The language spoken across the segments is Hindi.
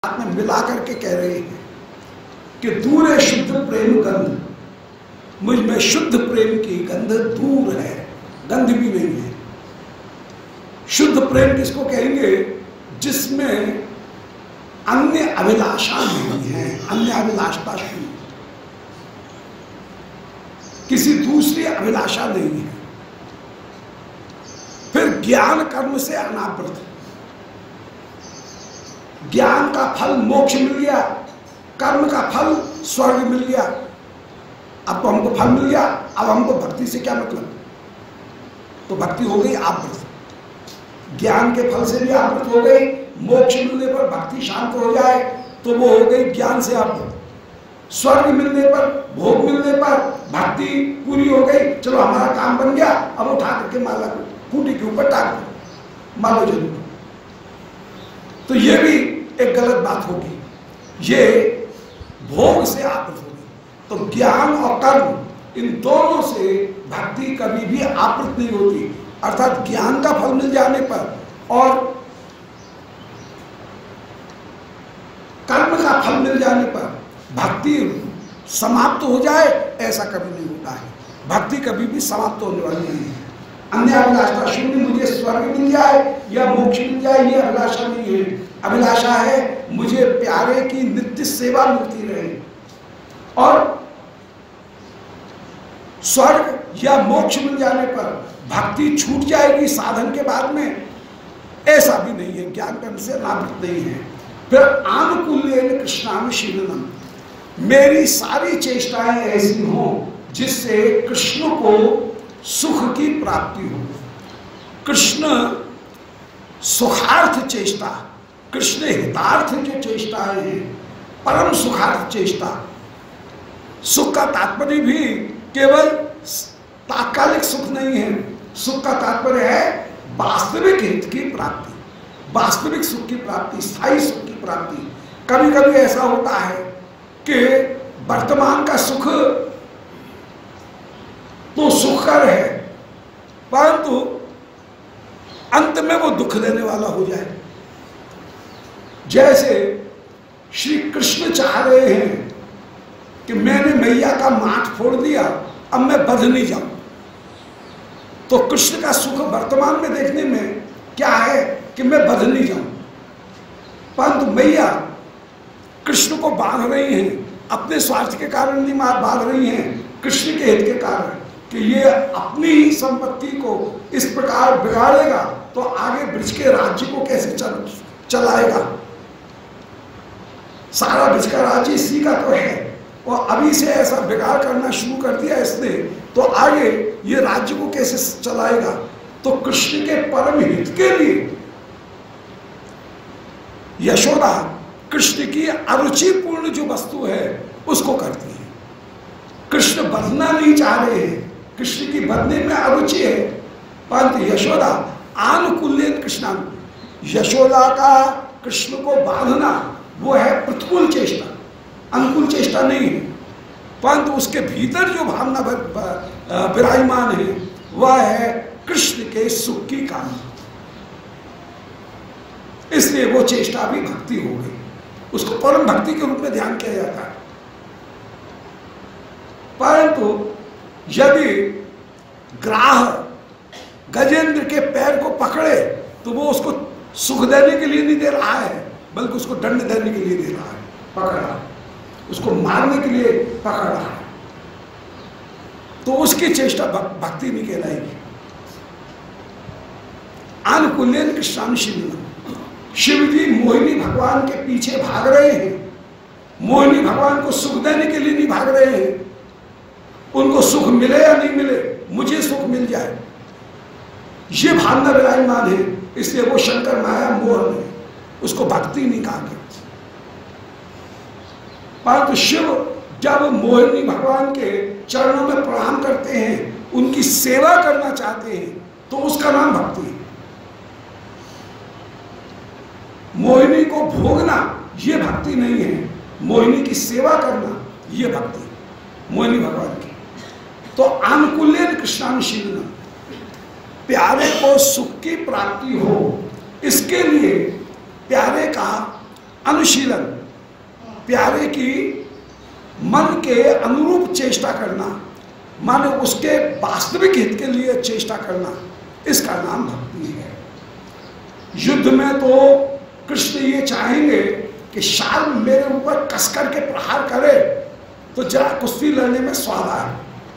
में मिला करके कह रहे हैं कि दूर है शुद्ध प्रेम गंध, मुझ में शुद्ध प्रेम की गंध दूर है, गंध भी नहीं है। शुद्ध प्रेम किसको कहेंगे? जिसमें अन्य अभिलाषा नहीं है, अन्य अभिलाषा शून्य, किसी दूसरी अभिलाषा नहीं है। फिर ज्ञान कर्म से अनावृत, ज्ञान का फल मोक्ष मिल गया, कर्म का फल स्वर्ग मिल गया। अब तो हमको फल मिल गया, अब हमको भक्ति से क्या मतलब? तो भक्ति हो गई आवृत, ज्ञान के फल से भी आवृत हो गई। मोक्ष मिलने पर भक्ति शांत हो जाए तो वो हो गई ज्ञान से आवृत। स्वर्ग मिलने पर, भोग मिलने पर भक्ति पूरी हो गई, चलो हमारा काम बन गया, अब उठा करके माला खूंटी के ऊपर टांग दो, मालो जरूर। तो ये भी एक गलत बात होगी, ये भोग से आवृत होगी। तो ज्ञान और कर्म इन दोनों से भक्ति कभी भी आवृत नहीं होती। अर्थात ज्ञान का फल मिल जाने पर और कर्म का फल मिल जाने पर भक्ति समाप्त हो जाए, ऐसा कभी नहीं होता है। भक्ति कभी भी समाप्त होने वाली नहीं है। अन्य अभिलाषा शून्य, मुझे स्वर्ग मिल जाए या मोक्ष मिल जाए, ये अभिलाषा नहीं है। अभिलाषा है मुझे प्यारे की नित्य सेवा मिलती रहे, और स्वर्ग या मोक्ष मिल जाने पर भक्ति छूट जाएगी साधन के बाद में, ऐसा भी नहीं है। ज्ञान कर्म से अनावृत नहीं है। फिर आनुकूल्येन कृष्णानुशीलनम, मेरी सारी चेष्टाएं ऐसी हों जिससे कृष्ण को सुख की प्राप्ति हो। कृष्ण सुखार्थ चेष्टा, कृष्ण हितार्थ जो चेष्टाएं हैं, परम सुखार्थ चेष्टा। सुख का तात्पर्य भी केवल तात्कालिक सुख नहीं है, सुख का तात्पर्य है वास्तविक हित की प्राप्ति, वास्तविक सुख की प्राप्ति, स्थायी सुख की प्राप्ति। कभी कभी ऐसा होता है कि वर्तमान का सुख तो सुखकर है, परंतु अंत में वो दुख देने वाला हो जाए। जैसे श्री कृष्ण चाह रहे हैं कि मैंने मैया का माथ फोड़ दिया, अब मैं बध नहीं जाऊं। तो कृष्ण का सुख वर्तमान में देखने में क्या है कि मैं बध नहीं जाऊं, परंतु मैया कृष्ण को बांध रही हैं, अपने स्वार्थ के कारण नहीं बांध रही हैं, कृष्ण के हित के कारण, कि ये अपनी ही संपत्ति को इस प्रकार बिगाड़ेगा तो आगे ब्रज के राज्य को कैसे चलाएगा। सारा ब्रज का राज्य इसी का तो है, और अभी से ऐसा बिगाड़ करना शुरू कर दिया इसने, तो आगे ये राज्य को कैसे चलाएगा। तो कृष्ण के परम हित के लिए यशोदा कृष्ण की अरुचिपूर्ण जो वस्तु है उसको करती है। कृष्ण बधना नहीं चाह रहे हैं, कृष्ण की बधने में अरुचि है, परंतु यशोदा आनुकूल्येन कृष्णान, यशोदा का कृष्ण को बांधना वो है प्रतिकूल चेष्टा, अनुकूल चेष्टा नहीं है, परंतु उसके भीतर जो भावना विराजमान है वह है कृष्ण के सुख की कामना। इसलिए वो चेष्टा भी भक्ति हो गई, उसको परम भक्ति के रूप में ध्यान किया जाता है। परंतु यदि ग्राह गजेंद्र के पैर को पकड़े तो वो उसको सुख देने के लिए नहीं दे रहा है, बल्कि उसको दंड देने के लिए दे रहा है, पकड़ रहा है, उसको मारने के लिए पकड़ रहा है, तो उसकी चेष्टा भक्ति नहीं कहलाएगी। आनुकूल्येन कृष्णानुशीलनम, शिव जी मोहिनी भगवान के पीछे भाग रहे हैं, मोहिनी भगवान को सुख देने के लिए नहीं भाग रहे हैं, उनको सुख मिले या नहीं मिले, मुझे सुख मिल जाए, ये भावना विराजमान है। इसलिए वो शंकर माया मोह में उसको भक्ति नहीं कहा गया। परंतु शिव जब मोहिनी भगवान के चरणों में प्रणाम करते हैं, उनकी सेवा करना चाहते हैं, तो उसका नाम भक्ति है। मोहिनी को भोगना ये भक्ति नहीं है, मोहिनी की सेवा करना ये भक्ति है मोहिनी भगवान की। तो आनुकूल्येन कृष्णानुशीलनम, प्यारे को सुख की प्राप्ति हो, इसके लिए प्यारे का अनुशीलन, प्यारे की मन के अनुरूप चेष्टा करना, माने उसके वास्तविक हित के लिए चेष्टा करना, इसका नाम भक्ति है। युद्ध में तो कृष्ण ये चाहेंगे कि शाल मेरे ऊपर कस करके प्रहार करे तो जरा कुश्ती लड़ने में स्वाद आए।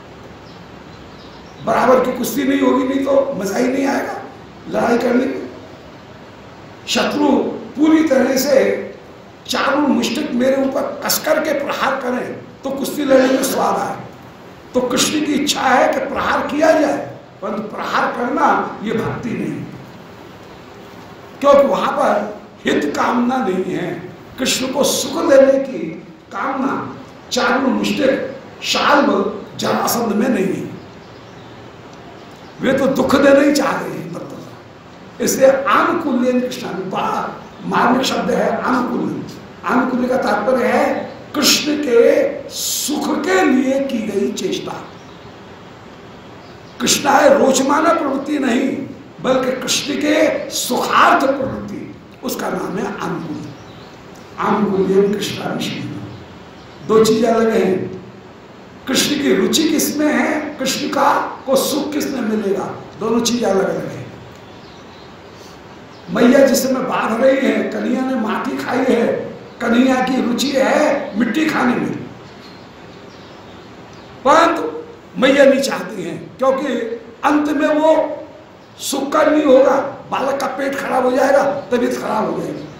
बराबर की कुश्ती नहीं होगी, नहीं तो मजा ही नहीं आएगा लड़ाई करने में। शत्रु पूरी तरह से चारों मुष्टिक मेरे ऊपर कस करके प्रहार करें तो कुश्ती लड़ने में स्वाद आए। तो कृष्ण की इच्छा है कि प्रहार किया जाए, परंतु प्रहार करना ये भक्ति नहीं, क्योंकि वहां पर हित कामना नहीं है। कृष्ण को सुख देने की कामना चारों मुष्टिक शाल्व जरासंध में नहीं है, वे तो दुख देना ही चाह रहे हैं। इसलिए आनुकूल्यन कृष्ण, बड़ा मार्मिक शब्द है आनुकूल्य। आनुकूल्य का तात्पर्य है कृष्ण के सुख के लिए की गई चेष्टा। कृष्ण है रोचमाना प्रवृत्ति नहीं, बल्कि कृष्ण के सुखार्थ प्रवृत्ति, उसका नाम है आनुकूल्य। आनुकूल्यन कृष्णानुशीलन, दो चीजें अलग हैं। कृष्ण की रुचि किसमें है, कृष्ण का को सुख किसमें मिलेगा, दोनों चीजें अलग अलग है। मैया जिस समय बांध रही है, कन्हैया ने माटी खाई है, कन्हैया की रुचि है मिट्टी खाने में, परंतु मैया नहीं चाहती हैं, क्योंकि अंत में वो सुख का नहीं होगा, बालक का पेट खराब हो जाएगा, तबीयत खराब हो जाएगी।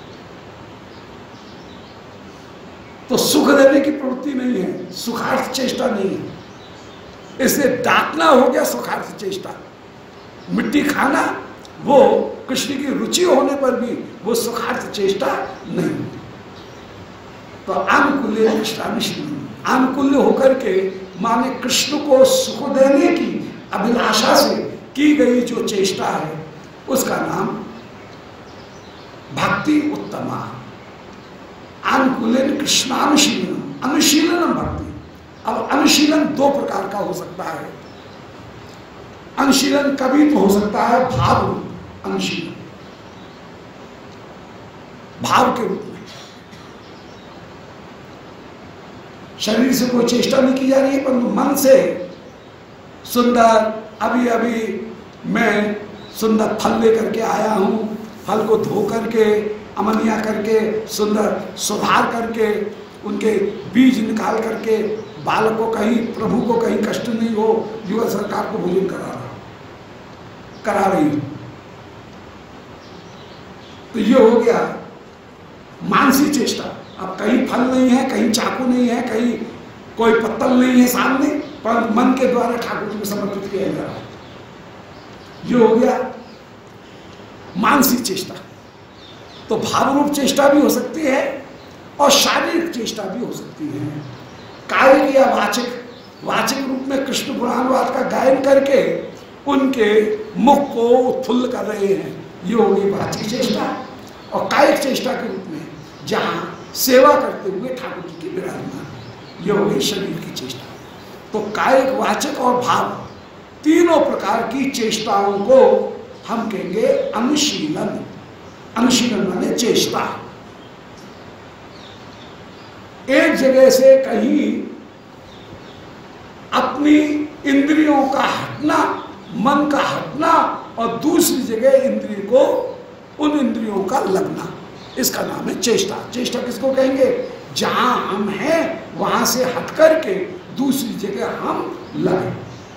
तो सुख देने की प्रवृत्ति नहीं है, सुखार्थ चेष्टा नहीं है। इसलिए डांटना हो गया सुखार्थ चेष्टा, मिट्टी खाना वो कृष्ण की रुचि होने पर भी वो सुखार्थ चेष्टा नहीं। तो आनुकूल्य कृष्णानुशीलन, आनुकूल्य होकर के माने कृष्ण को सुख देने की अभिलाषा से की गई जो चेष्टा है, उसका नाम भक्ति उत्तमा। आनुकूल्य कृष्णानुशीलन, अनुशीलनम भक्ति। अब अनुशीलन दो प्रकार का हो सकता है। अनुशीलन कभी तो हो सकता है भाव रूप अनुशीलन, भाव के रूप में, शरीर से कोई चेष्टा नहीं की जा रही है, परंतु मन से सुंदर, अभी अभी मैं सुंदर फल लेकर के आया हूं, फल को धो करके अमनिया करके सुंदर सुधार करके उनके बीज निकाल करके बालक को कहीं, प्रभु को कहीं कष्ट नहीं हो, युवा सरकार को भोजन करा रही हूं। तो ये हो गया मानसिक चेष्टा। अब कहीं फल नहीं है, कहीं चाकू नहीं है, कहीं कोई पत्तल नहीं है सामने, पर मन के द्वारा ठाकुर जी को समर्पित किया जा रहा है। ये हो गया मानसिक चेष्टा। तो भाव रूप चेष्टा भी हो सकती है और शारीरिक चेष्टा भी हो सकती है। कायिक या वाचिक रूप में कृष्ण पुराणवाद का गायन करके उनके मुख को उत्फुल्ल कर रहे हैं, ये होगी वाचिक चेष्टा। और कायिक चेष्टा के रूप में जहाँ सेवा करते हुए ठाकुर जी की विराजमान, ये होगी शरीर की चेष्टा। तो कायिक, वाचक और भाव तीनों प्रकार की चेष्टाओं को हम कहेंगे अनुशीलन। अनुशीलन माने चेष्टा। एक जगह से कहीं अपनी इंद्रियों का हटना, मन का हटना, और दूसरी जगह इंद्रिय को, उन इंद्रियों का लगना, इसका नाम है चेष्टा। चेष्टा किसको कहेंगे, जहां हम हैं वहां से हट करके दूसरी जगह हम लगे।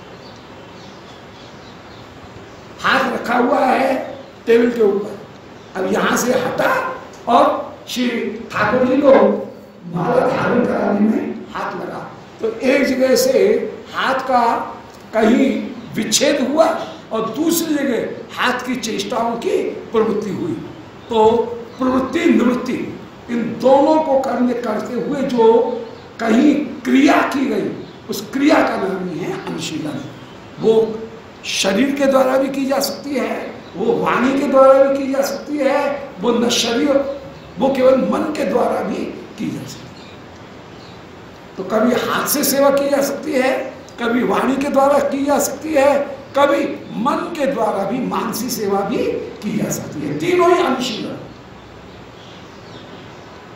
हाथ रखा हुआ है टेबल के ऊपर, अब यहां से हटा और श्री ठाकुर जी को माला धारण कराने में हाथ लगा, तो एक जगह से हाथ का कहीं विच्छेद हुआ और दूसरी जगह हाथ की चेष्टाओं की प्रवृत्ति हुई। तो प्रवृत्ति निवृत्ति, इन दोनों को करते हुए जो कहीं क्रिया की गई, उस क्रिया का नाम ही है अनुशीलन। वो शरीर के द्वारा भी की जा सकती है, वो वाणी के द्वारा भी की जा सकती है, वो न शरीर, वो केवल मन के द्वारा भी की जा सकती है। तो कभी हाथ से सेवा की जा सकती है, कभी वाणी के द्वारा की जा सकती है, कभी मन के द्वारा भी मानसिक सेवा भी की जा सकती है। तीनों ही अनुशीलन।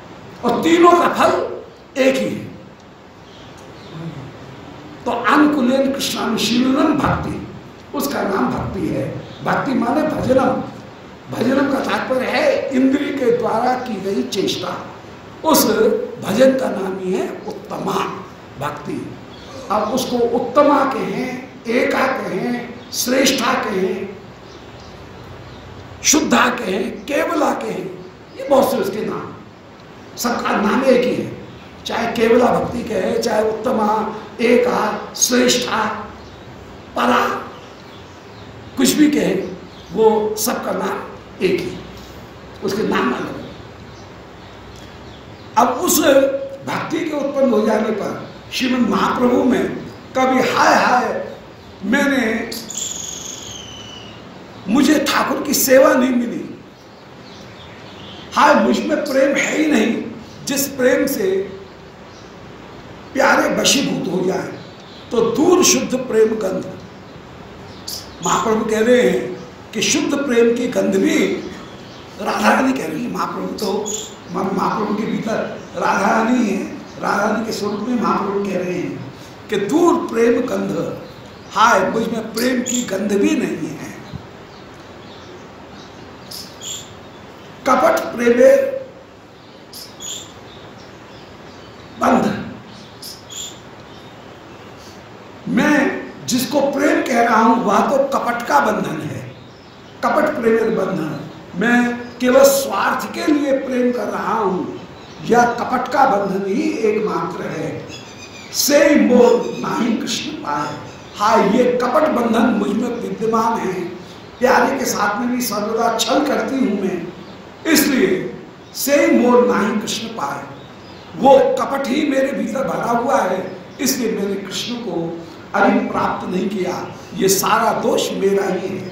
और तीनों का फल एक ही है। तो अनुकूलन कृष्णानुशीलनम भक्ति, उसका नाम भक्ति है। भक्ति माने भजनम। भजनम का तात्पर्य है इंद्रिय के द्वारा की गई चेष्टा। उस भजन का नाम ही है उत्तमा भक्ति। अब उसको उत्तमा कहें, एका कहें, श्रेष्ठा कहें, शुद्धा कहें, केवला कहें, ये बहुत से उसके नाम, सबका नाम एक ही है। चाहे केवला भक्ति कहे, चाहे उत्तमा, एका, श्रेष्ठा, परा, कुछ भी कहे, वो सबका नाम एक ही, उसके नाम अलग। अब उस भक्ति के उत्पन्न हो जाने पर श्रीमद् महाप्रभु में कभी हाय हाय मुझे ठाकुर की सेवा नहीं मिली, हाय मुझ में प्रेम है ही नहीं जिस प्रेम से प्यारे वशीभूत हो जाए, तो दूर शुद्ध प्रेम गंध। महाप्रभु कह रहे हैं कि शुद्ध प्रेम की गंध भी राधा रानी कह रही है। महाप्रभु के भीतर राधा रानी है, राधा रानी के स्वरूप में महाप्रभु कह रहे हैं कि दूर प्रेम गंध, हाय मुझ में प्रेम की गंध भी नहीं है। कपट प्रेमे बंध, मैं जिसको प्रेम कह रहा हूं वह तो कपट का बंधन है, कपट प्रेम बंधन। मैं केवल स्वार्थ के लिए प्रेम कर रहा हूं, यह कपट का बंधन ही एकमात्र है। से मोर नाही कृष्ण पाए, हाय ये कपट बंधन मुझ में विद्यमान है। प्यारे के साथ में भी सर्वदा छल करती हूं मैं, इसलिए से मोर नाही कृष्ण पाए, वो कपट ही मेरे भीतर भरा हुआ है, इसलिए मैंने कृष्ण को अभी प्राप्त नहीं किया। ये सारा दोष मेरा ही है।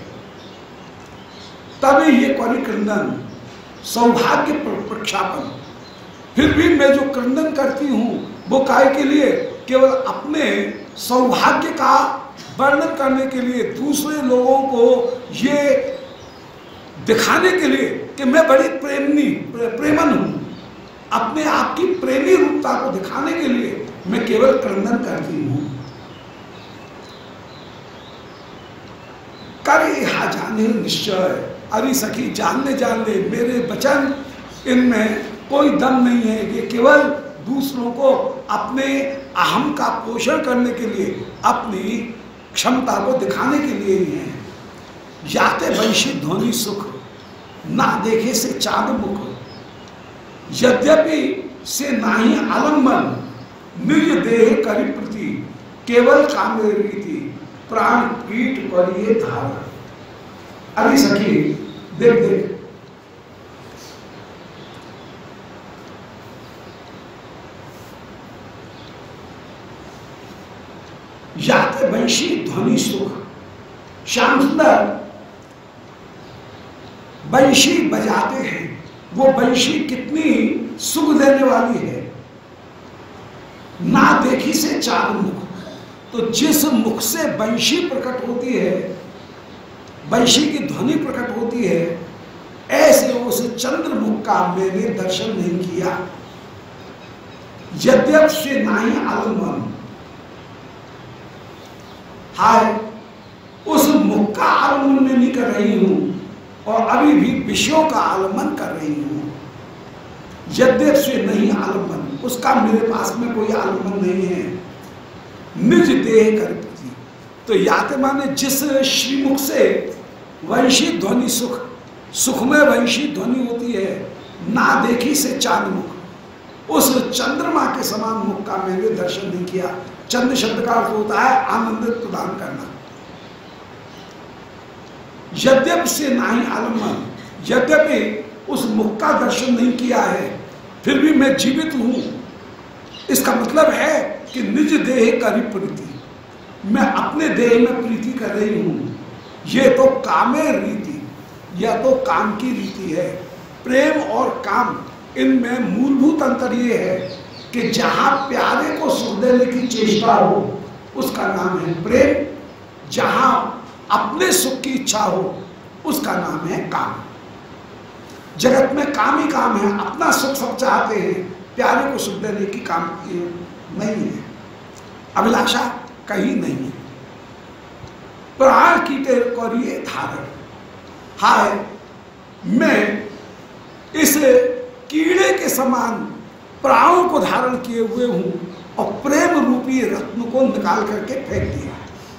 तभी ये परिक्रंदन, सौभाग्य प्रक्षापन, फिर भी मैं जो क्रंदन करती हूं वो काय के लिए? केवल अपने सौभाग्य का वर्णन करने के लिए, दूसरे लोगों को ये दिखाने के लिए कि मैं बड़ी प्रेमन हूं। अपने आप की प्रेमी रूपता को दिखाने के लिए मैं केवल क्रंदन करती हूं। करे हा जाने निश्चय, अरे सखी जान ले मेरे वचन, इनमें कोई दम नहीं है। ये केवल दूसरों को अपने अहम का पोषण करने के लिए, अपनी क्षमता को दिखाने के लिए ही है। याते वंशी ध्वनि सुख, ना देखे से चांद मुख, यद्यपि से नाही आलम्बन, निज देह करि प्रति, केवल कामे रीति, प्राण पीठ पर ये धार। अरे सखी देख देख, याते वंशी ध्वनि सुख, श्याम सुंदर वंशी बजाते हैं, वो वंशी कितनी सुख देने वाली है। ना देखी से चार मुख, तो जिस मुख से वंशी प्रकट होती है, वंशी की ध्वनि प्रकट होती है, ऐसे उस चंद्र मुख का मैंने दर्शन नहीं किया। यद्यप से नाही आलम्बन, हाय उस मुख का आलम्बन मैं नहीं कर रही हूं, और अभी भी विषयों का आलम्बन कर रही हूं। यद्यप से नहीं आलम्बन, उसका मेरे पास में कोई आलम्बन नहीं है। निज देह कर प्रति, तो याते माने जिस श्रीमुख से वंशी ध्वनि सुख, सुखमय वंशी ध्वनि होती है, ना देखी से चांद मुख, उस चंद्रमा के समान मुख का मैंने दर्शन नहीं किया। चंद्र शब्द का अर्थ होता है आनंद प्रदान करना। यद्यप से नाही आलम्बन, यद्यपि उस मुख का दर्शन नहीं किया है, फिर भी मैं जीवित हूं। इसका मतलब है कि निज देह करी प्रीति, मैं अपने देह में प्रीति कर रही हूं। ये तो कामे रीति, यह तो काम की रीति है। प्रेम और काम, इनमें मूलभूत अंतर ये है कि जहां प्यारे को सुख देने की चेष्टा हो उसका नाम है प्रेम, जहां अपने सुख की इच्छा हो उसका नाम है काम। जगत में काम ही काम है, अपना सुख सब चाहते हैं, प्यारे को सुख देने की काम नहीं है, अभिलाषा कहीं नहीं है। प्राण कीटे करिए धारण, हाय मैं इस कीड़े के समान प्राणों को धारण किए हुए हूं और प्रेम रूपी रत्न को निकाल करके फेंक दिया।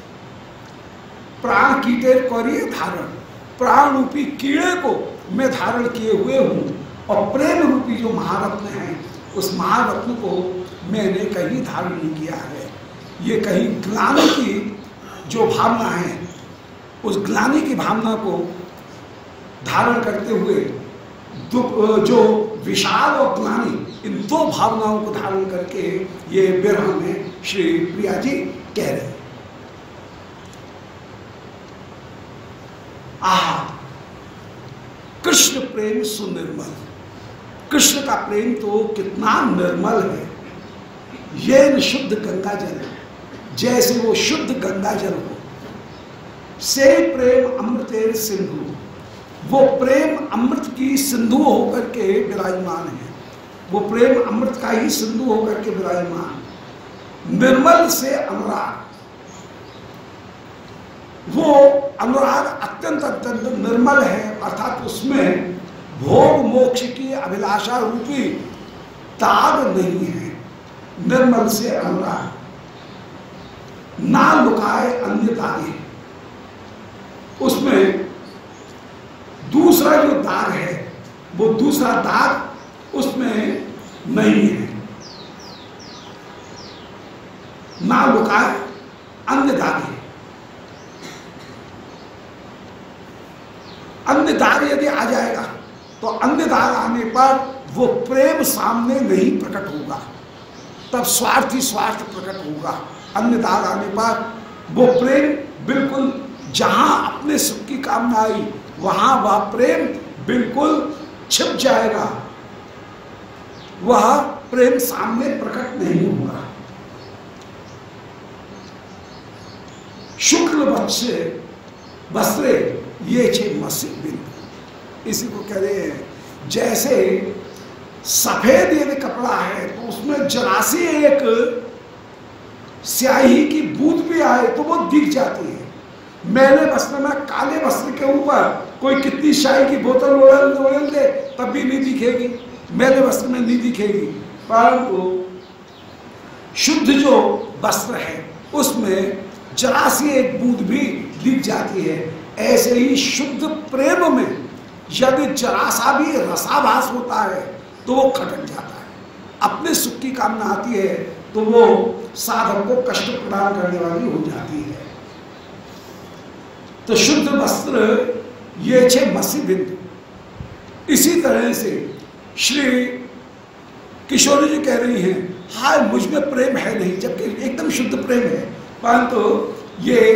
प्राण कीटे करिए धारण, प्राण रूपी कीड़े को मैं धारण किए हुए हूं और प्रेम रूपी जो महारत्न है उस महारत्न को मैंने कहीं धारण नहीं किया है। ये कहीं ग्लानि की जो भावना है, उस ग्लानि की भावना को धारण करते हुए जो विशाल और ग्लानि, इन दो भावनाओं को धारण करके ये विरह में श्री प्रिया जी कह रहे हैं। आहा, कृष्ण प्रेम सुनिर्मल, कृष्ण का प्रेम तो कितना निर्मल है। ये शुद्ध गंगा जल, जैसे वो शुद्ध गंगा जल हो, से प्रेम अमृतेर सिंधु, वो प्रेम अमृत की सिंधु होकर के विराजमान है, वो प्रेम अमृत का ही सिंधु होकर के विराजमान। निर्मल से अनुराग, वो अनुराग अत्यंत अत्यंत निर्मल है, अर्थात उसमें भोग मोक्ष की अभिलाषा रूपी दाग नहीं है। निर्मल से अनुराग, ना लुकाए अन्य दागे, उसमें दूसरा जो दाग है वो दूसरा दाग उसमें नहीं है। ना लुकाए अन्य दागे, अन्य दाग यदि आ जाएगा तो अन्य दाग आने पर वो प्रेम सामने नहीं प्रकट होगा, तब स्वार्थी स्वार्थ प्रकट होगा। अन्य दाग आने पर वो प्रेम बिल्कुल, जहां अपने सुख की कामना आई वहां वह प्रेम बिल्कुल छिप जाएगा, वह प्रेम सामने प्रकट नहीं होगा। शुक्ल वस्त्रे ये छे मसी बिंदु, इसी को कह रहे हैं। जैसे सफेद यदि कपड़ा है तो उसमें जरा सी एक स्याही की बूंद भी आए तो वो दिख जाती है। मैले वस्त्र में, काले वस्त्र के ऊपर कोई कितनी स्याही की बोतल ओढ़ल दे तब भी नहीं दिखेगी, मैले वस्त्र में नहीं दिखेगी। परंतु शुद्ध जो वस्त्र है उसमें जरा सी एक बूंद भी दिख जाती है। ऐसे ही शुद्ध प्रेम में यदि जरा सा भी रसाभास होता है तो वो खटक जाता है। अपने सुख की कामना आती है तो वो साधक को कष्ट प्रदान करने वाली हो जाती है। तो शुद्ध वस्त्र ये छे मसी बिंदु। इसी तरह से श्री किशोरी जी कह रही हैं, हाय मुझ में प्रेम है नहीं, जबकि एकदम शुद्ध प्रेम है, परंतु ये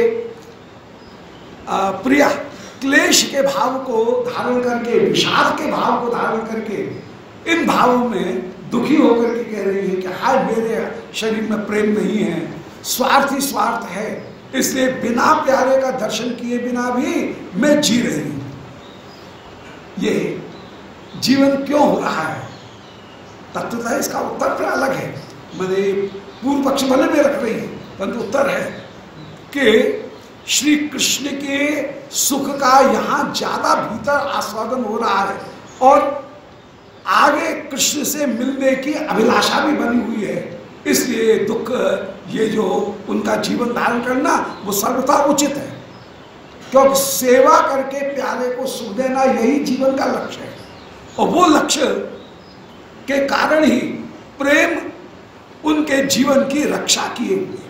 प्रिया क्लेश के भाव को धारण करके, विषाद के भाव को धारण करके, इन भावों में दुखी होकर के कह रही है कि हाय मेरे शरीर में प्रेम नहीं है, स्वार्थ ही स्वार्थ है, इसलिए बिना प्यारे का दर्शन किए बिना भी मैं जी रही हूं। ये जीवन क्यों हो रहा है? तत्वतः इसका उत्तर फिर अलग है, मैंने पूर्व पक्ष भले में रख रही है, परंतु उत्तर है कि श्री कृष्ण के सुख का यहाँ ज्यादा भीतर आस्वादन हो रहा है और आगे कृष्ण से मिलने की अभिलाषा भी बनी हुई है, इसलिए दुख, ये जो उनका जीवन धारण करना वो सर्वथा उचित है, क्योंकि सेवा करके प्यारे को सुख देना यही जीवन का लक्ष्य है। और वो लक्ष्य के कारण ही प्रेम उनके जीवन की रक्षा किए हुए,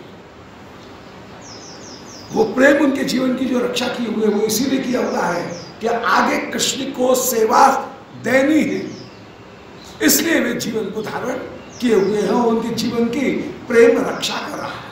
वो प्रेम उनके जीवन की जो रक्षा किए हुए वो इसीलिए किया हुआ है कि आगे कृष्ण को सेवा देनी है, इसलिए वे जीवन को धारण किए हुए हैं, उनके जीवन की प्रेम रक्षा कर रहा है।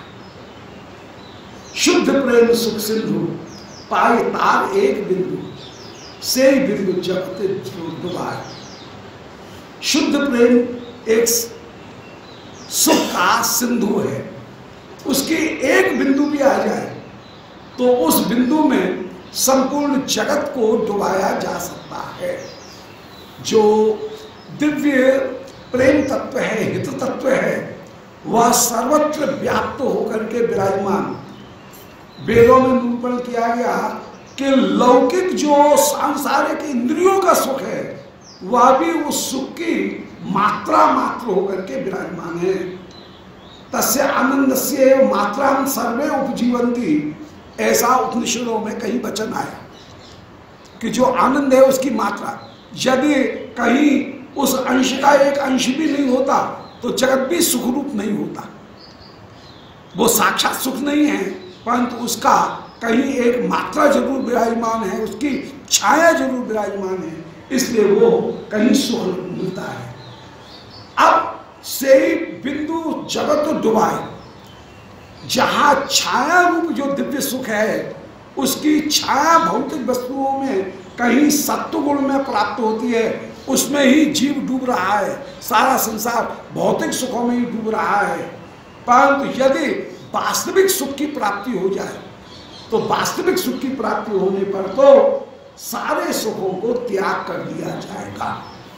शुद्ध प्रेम सुख सिंधु पाए तार एक बिंदु, से बिंदु जगत दुबार। शुद्ध प्रेम एक सुख का सिंधु है, उसकी एक बिंदु भी आ जाए तो उस बिंदु में संपूर्ण जगत को डुबाया जा सकता है। जो दिव्य प्रेम तत्व है, हित तत्व है, वह सर्वत्र व्याप्त होकर के विराजमान। वेदों में निरूपण किया गया कि लौकिक जो सांसारिक इंद्रियों का सुख है वह भी उस सुख की मात्रा मात्र होकर के विराजमान है। तस्य आनंदस्य मात्रां सर्वे उपजीवन्ति, ऐसा उपनिषदों में कहीं वचन आया कि जो आनंद है उसकी मात्रा, यदि कहीं उस अंश का एक अंश भी नहीं होता तो जगत भी सुखरूप नहीं होता। वो साक्षात सुख नहीं है, परंतु उसका कहीं एक मात्रा जरूर विराजमान है, उसकी छाया जरूर विराजमान है, इसलिए वो कहीं सुख मिलता है। अब से बिंदु जगत डुबाए, जहां छाया रूप जो दिव्य सुख है उसकी छाया भौतिक वस्तुओं में कहीं सत्व गुण में प्राप्त होती है, उसमें ही जीव डूब रहा है, सारा संसार भौतिक सुखों में ही डूब रहा है। परंतु यदि वास्तविक सुख की प्राप्ति हो जाए तो वास्तविक सुख की प्राप्ति होने पर तो सारे सुखों को त्याग कर दिया जाएगा।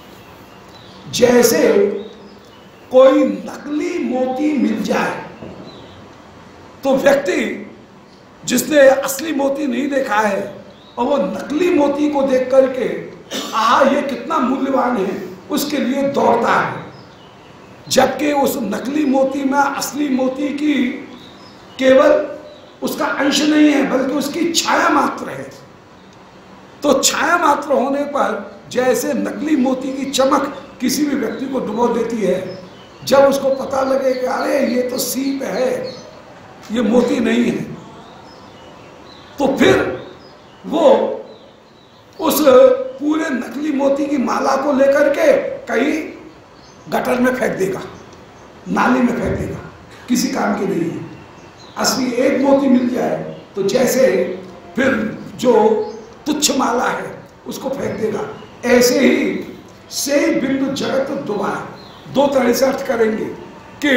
जैसे कोई नकली मोती मिल जाए तो व्यक्ति जिसने असली मोती नहीं देखा है और वो नकली मोती को देख करके आहा ये कितना मूल्यवान है उसके लिए दौड़ता है, जबकि उस नकली मोती में असली मोती की केवल उसका अंश नहीं है बल्कि उसकी छाया मात्र है। तो छाया मात्र होने पर जैसे नकली मोती की चमक किसी भी व्यक्ति को डुबो देती है, जब उसको पता लगे कि अरे ये तो सीप है, ये मोती नहीं है, तो फिर वो उस पूरे नकली मोती की माला को लेकर के कहीं गटर में फेंक देगा, नाली में फेंक देगा, किसी काम की नहीं है। असली एक मोती मिल जाए तो जैसे फिर जो तुच्छ माला है उसको फेंक देगा। ऐसे ही से बिंदु जगत डुबाए, दो तरह से अर्थ करेंगे कि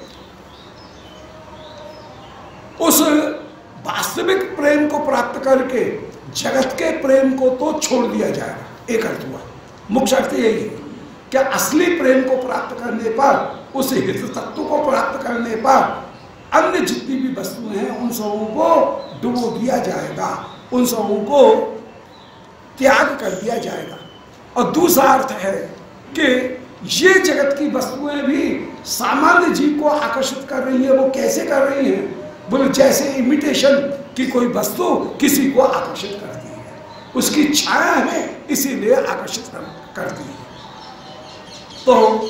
उस वास्तविक प्रेम को प्राप्त करके जगत के प्रेम को तो छोड़ दिया जाएगा, एक अर्थ हुआ। मुख्य अर्थ यही है कि असली प्रेम को प्राप्त करने पर, उस हित तत्व को प्राप्त करने पर अन्य जितनी भी वस्तुएं हैं उन सबों को डुबो दिया जाएगा, उन सबों को त्याग कर दिया जाएगा। और दूसरा अर्थ है कि ये जगत की वस्तुएं भी सामान्य जीव को आकर्षित कर रही है। वो कैसे कर रही हैं? बोले जैसे इमिटेशन की कोई वस्तु किसी को आकर्षित करती है, उसकी छाया है इसीलिए आकर्षित करती है। तो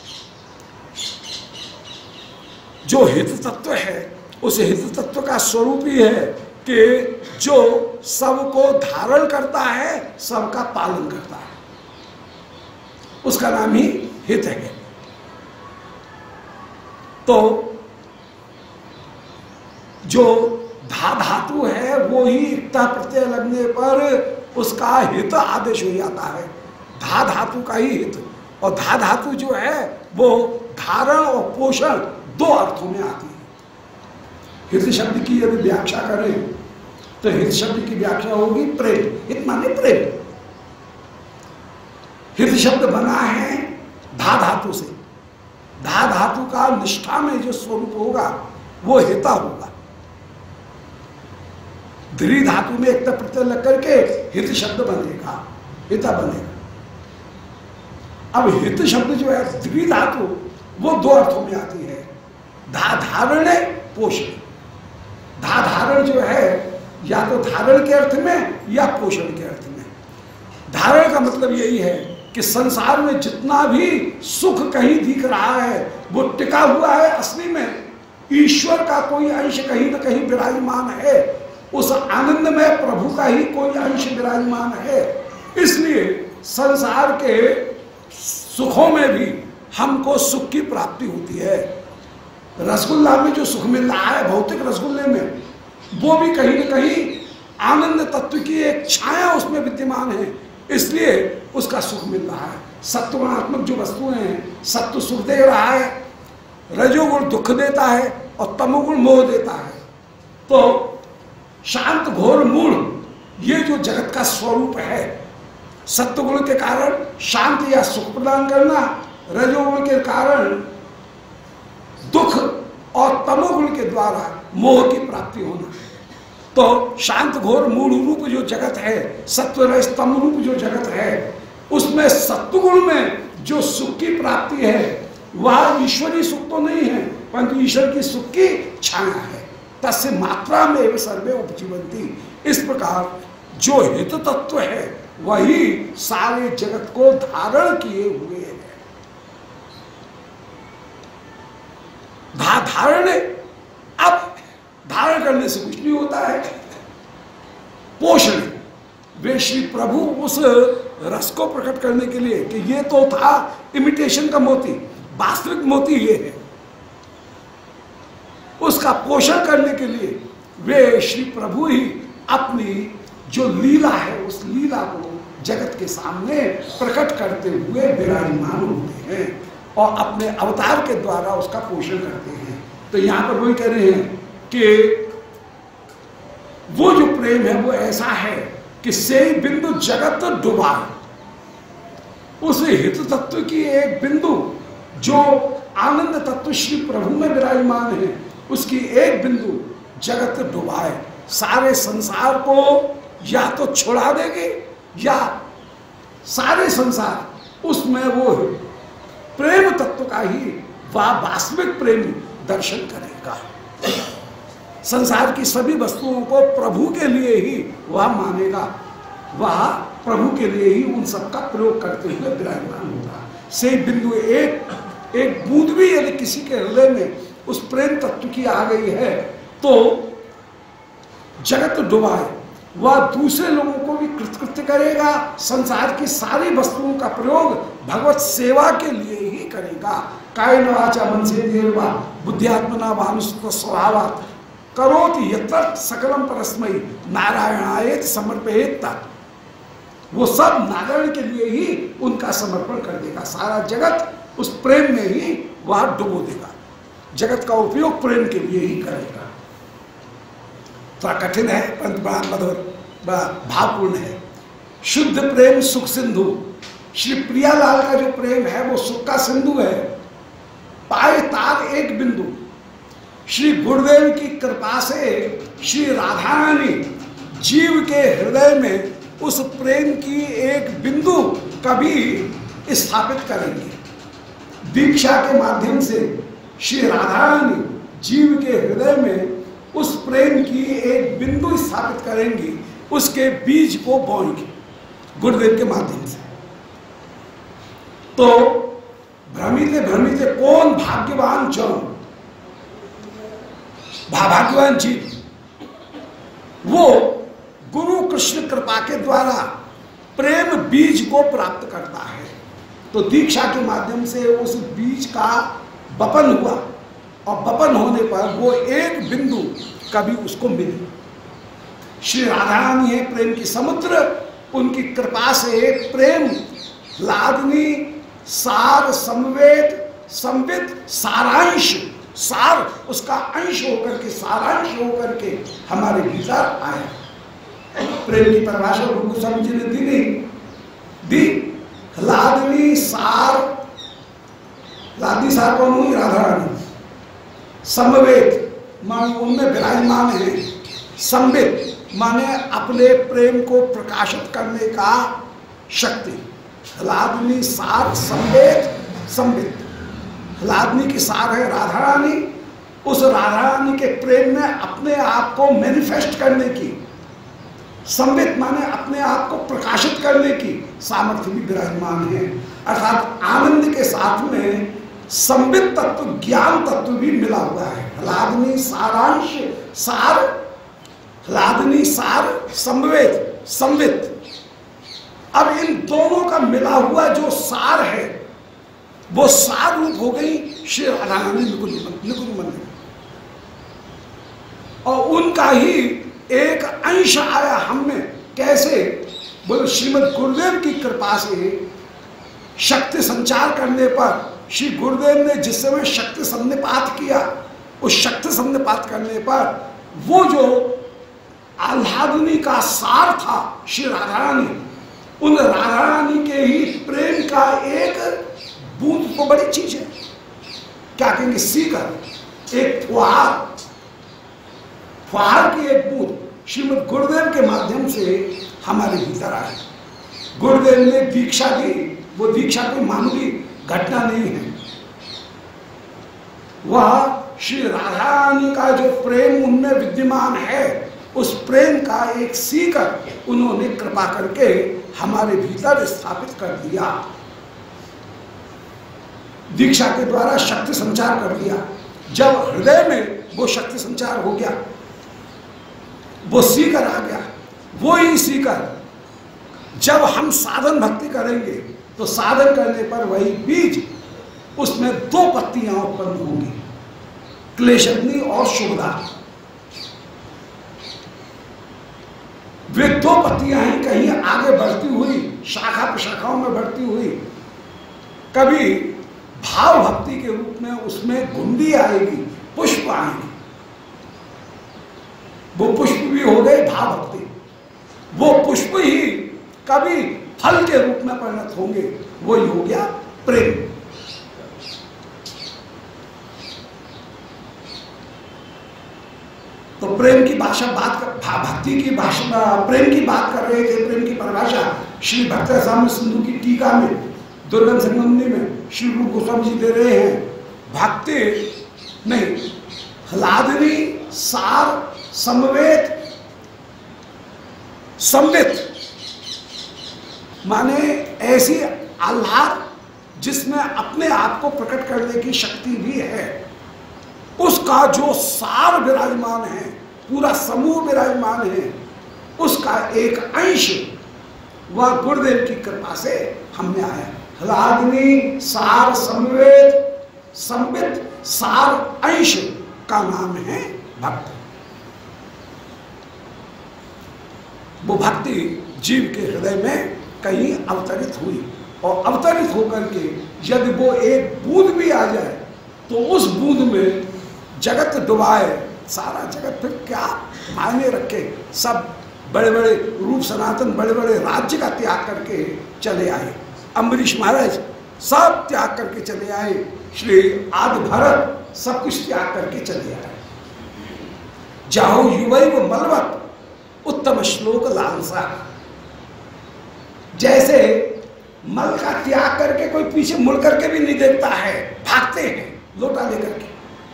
जो हित तत्व है उस हित तत्व का स्वरूप ही है कि जो सबको धारण करता है, सबका पालन करता है, उसका नाम ही हित है। तो जो धा धातु है वो ही इक्ता प्रत्यय लगने पर उसका हित आदेश हो जाता है, धा धातु का ही हित। और धा धातु जो है वो धारण और पोषण दो अर्थों में आती है। हित शब्द की यदि व्याख्या करें तो हित शब्द की व्याख्या होगी प्रेम, हित माने प्रेम। हित शब्द बना है धा धातु से, धा धातु का निष्ठा में जो स्वरूप होगा वो हिता होगा। द्रि धातु में एक प्रत्यय लग करके हित शब्द बनेगा, हिता बनेगा। अब हित शब्द जो है द्रि धातु वो दो अर्थों में आती है, धा धारण पोषण। धा धारण जो है या तो धारण के अर्थ में या पोषण के अर्थ में। धारण का मतलब यही है कि संसार में जितना भी सुख कहीं दिख रहा है वो टिका हुआ है, असली में ईश्वर का कोई अंश कहीं न कहीं विराजमान है, उस आनंद में प्रभु का ही कोई अंश विराजमान है। इसलिए संसार के सुखों में भी हमको सुख की प्राप्ति होती है। रसगुल्ला में जो सुख मिल रहा है भौतिक रसगुल्ले में, वो भी कहीं न कहीं आनंद तत्व की एक छाया उसमें विद्यमान है, इसलिए उसका सुख मिल रहा है। सत्वगुणात्मक जो वस्तुएं हैं, सत्व सुख दे रहा है, रजोगुण दुख देता है और तमोगुण मोह देता है। तो शांत घोर मूढ़ ये जो जगत का स्वरूप है, सत्वगुण के कारण शांति या सुख प्रदान करना, रजोगुण के कारण दुख और तमोगुण के द्वारा मोह की प्राप्ति होना। तो शांत घोर मूल रूप जो जगत है, सत्व तम रूप जो जगत है, उसमें सत्वगुण में जो सुख की प्राप्ति है वह ईश्वरीय सुख तो नहीं है, परंतु ईश्वर की सुख की छाया है। तस्य मात्रा में एवं सर्वे उपजीवंती। इस प्रकार जो हित तत्व है वही सारे जगत को धारण किए हुए है। धारण, अब धारण करने से कुछ नहीं होता है। पोषण, वे श्री प्रभु उस रस को प्रकट करने के लिए कि ये तो था इमिटेशन का मोती, वास्तविक मोती ये है, उसका पोषण करने के लिए वे श्री प्रभु ही अपनी जो लीला है उस लीला को जगत के सामने प्रकट करते हुए विराजमान होते हैं और अपने अवतार के द्वारा उसका पोषण करते हैं। तो यहां पर वही कह रहे हैं कि वो जो प्रेम है वो ऐसा है कि से बिंदु जगत डुबा, उस हित तत्व की एक बिंदु जो आनंद तत्व श्री प्रभु में विराजमान है, उसकी एक बिंदु जगत डुबाए, सारे संसार को या तो छुड़ा देगी या सारे संसार उसमें वो प्रेम तत्व का ही वह वास्तविक प्रेम दर्शन करेगा। संसार की सभी वस्तुओं को प्रभु के लिए ही वह मानेगा, वह प्रभु के लिए ही उन सब का प्रयोग करते हुए विराजमान होगा। से बिंदु एक बूंद भी यदि किसी के हृदय में उस प्रेम तत्व की आ गई है तो जगत डुबाए, वह दूसरे लोगों को भी कृतकृत्य करेगा, संसार की सारी वस्तुओं का प्रयोग भगवत सेवा के लिए ही करेगा। कायेन वाचा मनसेन्द्रियर्वा बुद्ध्यात्मना भानुसुत स्वभावात् करोति यत्र सकलम परस्मै नारायणाय समर्पयेत्। वो सब नारायण के लिए ही उनका समर्पण कर देगा, सारा जगत उस प्रेम में ही वह डुबो देगा, जगत का उपयोग प्रेम के लिए ही करेगा। थोड़ा कठिन है परंतु बड़ा मधुर, बड़ा भावपूर्ण है। शुद्ध प्रेम सुख सिंधु, श्री प्रियालाल का जो प्रेम है वो सुख का सिंधु है। पाए तार एक बिंदु, श्री गुरुदेव की कृपा से श्री राधा रानी जीव के हृदय में उस प्रेम की एक बिंदु कभी स्थापित करेंगे। दीक्षा के माध्यम से श्री राधा रानी जीव के हृदय में उस प्रेम की एक बिंदु स्थापित करेंगी, उसके बीज को बोएंगे गुरुदेव के माध्यम से। तो भ्रमिते भ्रमिते कौन भाग्यवान जन, भाग्यवान जीव वो गुरु कृष्ण कृपा के द्वारा प्रेम बीज को प्राप्त करता है। तो दीक्षा के माध्यम से उस बीज का बपन हुआ और बपन होने पर वो एक बिंदु कभी उसको मिली। श्री राधा रानी है प्रेम की समुद्र, उनकी कृपा से प्रेम लादनी सार समवेत संवित सारांश, सार उसका अंश होकर के सारांश होकर के हमारे भीतर आया। प्रेम की परिभाषा उनको समझने दी नहीं दी। लादनी सार, लादनी सार कौन हुई? राधा रानी। समवेत माने उनमें विराजमान है, संवित माने अपने प्रेम को प्रकाशित करने का शक्ति। लादनी सार संवेत संवित, लादनी की सार है राधा रानी, उस राधा रानी के प्रेम में अपने आप को मैनिफेस्ट करने की, संवित माने अपने आप को प्रकाशित करने की सामर्थ्य भी विराजमान है। अर्थात आनंद के साथ में संवित तत्व ज्ञान तत्व भी मिला हुआ है। लादनी सारांश सार, लादनी सार संवेद संवित। अब इन दोनों का मिला हुआ जो सार है वो सार रूप हो गई श्री राधा रानी निकुंज, और उनका ही एक अंश आया हम में। कैसे? बोले श्रीमद गुरुदेव की कृपा से शक्ति संचार करने पर श्री गुरुदेव ने जिस समय शक्ति सन्निपात किया, उस शक्ति सन्निपात करने पर वो जो आह्लादनी का सार था श्री राधा रानी, उन राधा रानी के ही प्रेम का एक बूंद तो बड़ी चीज है, क्या कहेंगे, सीकर, एक फुहार की एक बूंद श्रीमद् गुरुदेव के माध्यम से हमारे भीतर आए। गुरुदेव ने दीक्षा दी, वो दीक्षा कोई मामूली घटना नहीं है, वह श्री राधा रानी का जो प्रेम उनमें विद्यमान है, उस प्रेम का एक सीकर उन्होंने कृपा करके हमारे भीतर स्थापित कर दिया। दीक्षा के द्वारा शक्ति संचार कर दिया। जब हृदय में वो शक्ति संचार हो गया, वो सीकर आ गया, वो ही सीकर जब हम साधन भक्ति करेंगे तो साधन करने पर वही बीज, उसमें दो पत्तियां उत्पन्न होंगी, क्लेशग्नि और शुभदा। वे दो पत्तियां ही कहीं आगे बढ़ती हुई, शाखा प्रशाखाओं में बढ़ती हुई, कभी भाव भक्ति के रूप में उसमें गुंडी आएगी, पुष्प आएंगे, वो पुष्प भी हो गए भाव भक्ति। वो पुष्प ही कभी फल के रूप में परिणत होंगे, वो ही हो गया प्रेम। तो प्रेम की भाषा भक्ति की भाषा, प्रेम की बात कर रहे थे। प्रेम की परिभाषा श्री भक्त रसामृत सिंधु की टीका में, दुर्गम संगमनी में श्री रूप गोस्वामी जी दे रहे हैं। भक्ति नहीं, ह्लादनी सार समवेत संवित, माने ऐसी आह्लाद जिसमें अपने आप को प्रकट करने की शक्ति भी है, उसका जो सार विराजमान है, पूरा समूह विराजमान है, उसका एक अंश वह गुरुदेव की कृपा से हमने आया। ह्लादनी सार समवेत संवित, सार अंश का नाम है भक्ति। वो भक्ति जीव के हृदय में कहीं अवतरित हुई, और अवतरित होकर के यदि वो एक बूंद भी आ जाए तो उस बूंद में जगत डुबाए, सारा जगत फिर क्या मायने रखे। सब बड़े बड़े रूप सनातन बड़े बड़े राज्य का त्याग करके चले आए, अम्बरीश महाराज सब त्याग करके चले आए, श्री आदि भरत सब कुछ त्याग करके चले आए। जाहो युवैव मलवत उत्तम श्लोक लालसा, जैसे मल का त्याग करके कोई पीछे मुड़ करके भी नहीं देखता है, भागते हैं लोटा लेकर के,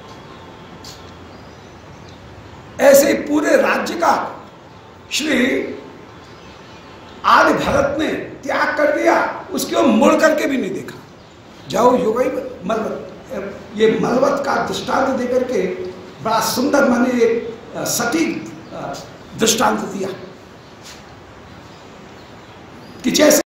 ऐसे पूरे राज्य का श्री आदि भरत ने त्याग कर दिया, उसके मुड़ करके भी नहीं देखा। जाओ युवैव मलवत, ये मलवत का दृष्टांत देकर के बड़ा सुंदर माने एक सटीक दृष्टांत दिया कि जैसे